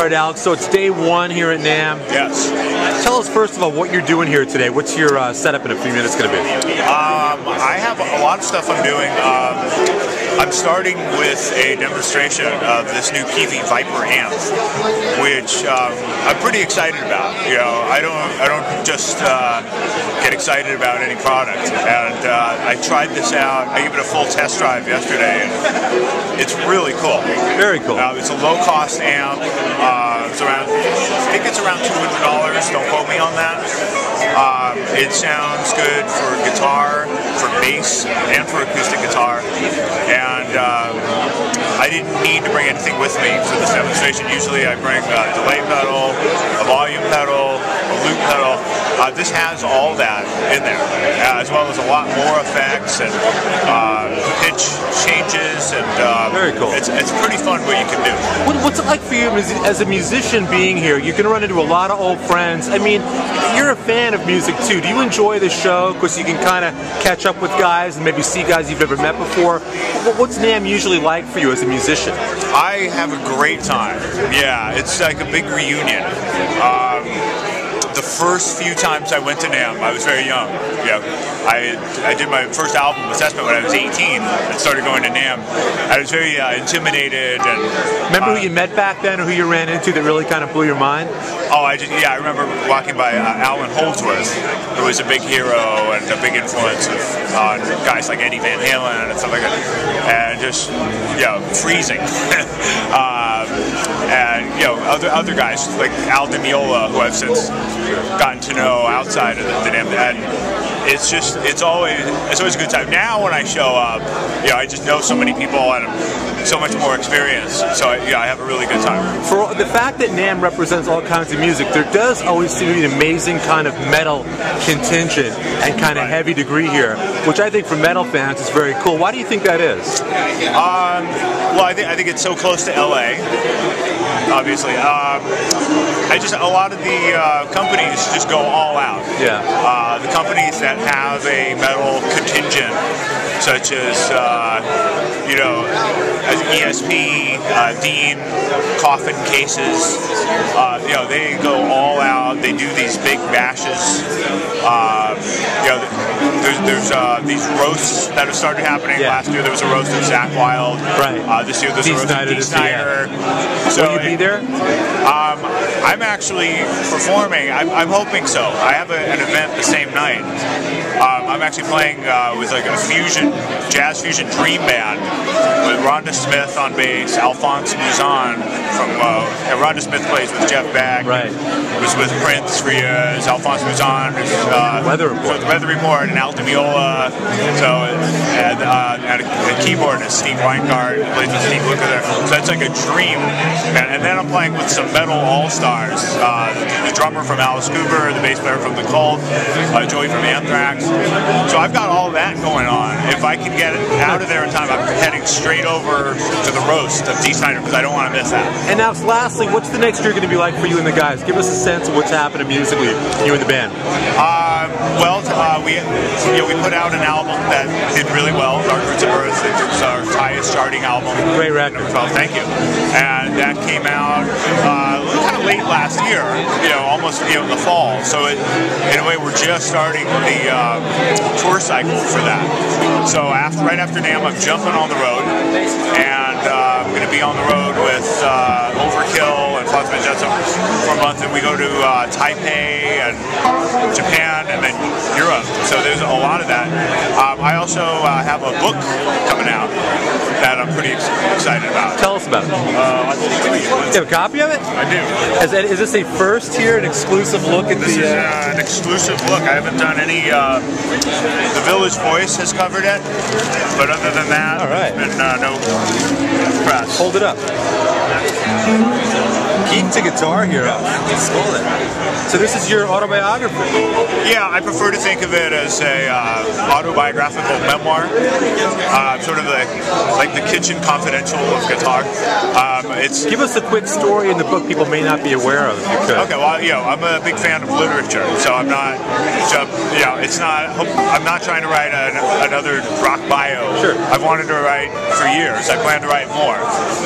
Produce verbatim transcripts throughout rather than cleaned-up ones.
right, Alex. So it's day one here at NAMM. Yes. Tell us first of all what you're doing here today. What's your uh, setup in a few minutes going to be? Um, I have a lot of stuff I'm doing. Um, I'm starting with a demonstration of this new Peavey Viper amp, which um, I'm pretty excited about. You know, I don't, I don't just uh, get excited about any product. And uh, I tried this out. I gave it a full test drive yesterday, and it's really cool. Very cool. Uh, it's a low-cost amp. Uh, it's around, I think it's around two hundred dollars. Don't quote me on that. Um, it sounds good for guitar, for bass, and for acoustic guitar. And um, I didn't need to bring anything with me for this demonstration. Usually I bring a delay pedal, a volume pedal, a loop pedal. Uh, this has all that in there, uh, as well as a lot more effects and uh, pitch changes. And um, very cool. It's, it's pretty fun what you can do. What, what's it like for you as a musician being here? You can run into a lot of old friends. I mean, you're a fan of music too. Do you enjoy the show because you can kind of catch up with guys and maybe see guys you've never met before? What's NAMM usually like for you as a musician? I have a great time. Yeah, it's like a big reunion. Um, the first few times I went to NAMM, I was very young. Yeah, I I did my first album assessment when I was eighteen and started going to NAMM. I was very uh, intimidated. And remember uh, who you met back then, or who you ran into that really kind of blew your mind? Oh, I just yeah, I remember walking by uh, Alan Holdsworth, who was a big hero and a big influence of on uh, guys like Eddie Van Halen and stuff like that, and just yeah, freezing. um, and you know other other guys like Al Di Meola, who I've since gotten to know outside of the, the NAMM. And it's just it's always it's always a good time. Now when I show up, you know, I just know so many people and I'm so much more experience. So yeah, I have a really good time. For the fact that NAMM represents all kinds of music, there does always seem to be an amazing kind of metal contingent and kind of right. heavy degree here, which I think for metal fans is very cool. Why do you think that is? Um, well, I think I think it's so close to L A. Obviously, um, I just a lot of the uh, companies just go all out. Yeah. Uh, the companies that have a metal contingent, such as uh, you know, as E S P, uh, Dean, Coffin Cases, uh, you know, they go all out. They do these big bashes. Uh, you know, there's there's uh, these roasts that have started happening. Yeah. Last year there was a roast of Zakk Wylde. Right. Uh, this year there's Dee a roast Snider of Dee Snider. So will you be there? Um, I'm actually performing. I'm, I'm hoping so. I have a, an event the same night. Um, I'm actually playing uh, with like a fusion, jazz fusion dream band with Rhonda Smith on bass, Alphonse Mouzon from, uh, and Rhonda Smith plays with Jeff Beck. Right. Was with Prince for years. Alphonse Mouzon, uh, Weather Report. The Weather Report, and Al Di Meola. So, and, uh, and a, a keyboardist, Steve Weingart, plays with Steve Lukather. So that's like a dream. And, and then I'm playing with some metal all-stars. Uh, the, the drummer from Alice Cooper, the bass player from The Cult, uh, Joey from Anthrax. So I've got all that going on. If I can get out of there in time, I'm heading straight over to the roast of Dee Snider because I don't want to miss that. And now, lastly, what's the next year going to be like for you and the guys? Give us a sense of what's happening musically, you and the band. Uh, well, uh, we you know we put out an album that did really well. Dark Roots of Earth. It was our highest charting album. Great record. Number twelve. Thank you. And that came out uh, kind of late last year. You know, almost you know in the fall. So it, in a way, we're just starting the uh, tour cycle for that. So after right after NAMM, I'm jumping on the road, and uh, I'm going to be on the road with uh, Overkill and Flotsam and Jetsam for a month, and we go to uh, Taipei and Japan and then Europe. So there's a lot of that. Um, I also uh, have a book coming out that I'm pretty ex excited about. Tell us about it. Uh, I think you have a copy of it? I do. Is, that, is this a first here, an exclusive look at this the... This is uh, uh, an exclusive look. I haven't done any... Uh, the Village Voice has covered it, but other than that, all right. there's been uh, no press. Hold it up. Keep the guitar here. Hold it. So this is your autobiography? Yeah, I prefer to think of it as a uh, autobiographical memoir. Uh, sort of like, like the Kitchen Confidential of guitar. Um, it's Give us a quick story in the book people may not be aware of, if you could. Okay, well, you know, I'm a big fan of literature, so I'm not, you know, it's not, I'm not trying to write an, another rock bio. Sure. I've wanted to write for years. I plan to write more.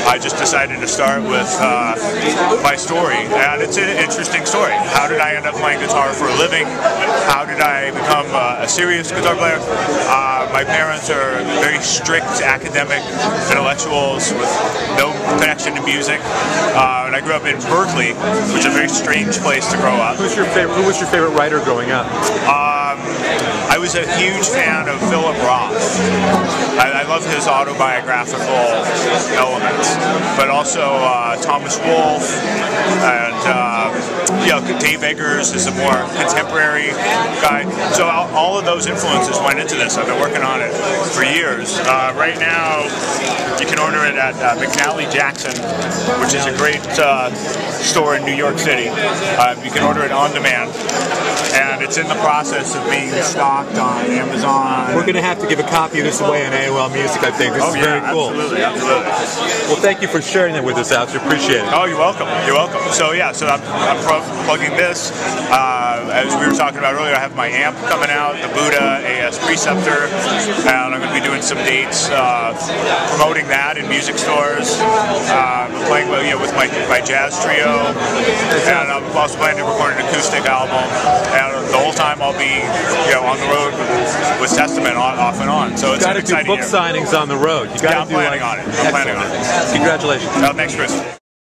I just decided to start with uh, my story, and it's an interesting story. How did I end up playing guitar for a living? How did I become uh, a serious guitar player? Uh, my parents are very strict academic intellectuals with no connection to music, uh, and I grew up in Berkeley, which is a very strange place to grow up. Who's your favorite? Who was your favorite writer growing up? Um, I was a huge fan of Philip Roth. I, I love his autobiographical elements, but also uh, Thomas Wolfe, and uh, you know, Dave Eggers is a more contemporary guy. So all, all of those influences went into this. I've been working on it for years. Uh, right now, you can order it at uh, McNally Jackson, which is a great uh, store in New York City. Uh, you can order it on demand, and it's in the process of being stocked on Amazon. We're going to have to give a copy of this away on A O L Music, I think. This oh, is yeah, very cool. Absolutely, absolutely. Well, thank you for sharing that with us, Alex. We appreciate it. Oh, you're welcome. You're welcome. So, yeah, so I'm, I'm plugging this. Uh, as we were talking about earlier, I have my amp coming out, the Buddha A S Preceptor, and I'm going to be doing some dates uh, promoting that in music stores. Uh, I'm playing you know, with my, my jazz trio, and I'm also planning to record an acoustic album. And the whole time I'll be you know, on the road with, with Testament on, off and on. So it's got an to do exciting book year. signings on the road. You got yeah, to I'm do planning like, on it. I'm planning on it. Congratulations. Oh, thanks, Chris.